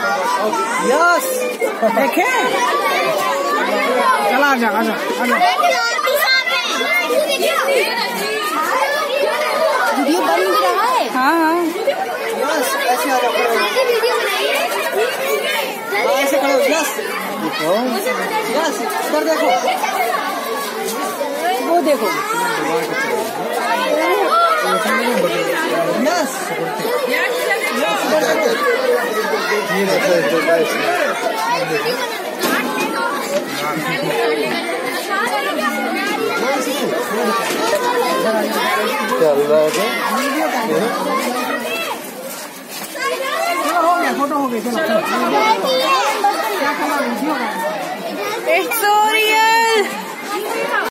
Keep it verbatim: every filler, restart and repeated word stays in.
Yes देखे चला आजा आजा आजा वीडियो बन भी रहा है। हाँ हाँ यस ऐसे आ जाओ ऐसे खड़े हो यस यस इधर देखो वो देखो यस चल रहा है हो गया फोटो हो गई चलो क्या करना वीडियो इट्स सो रियल।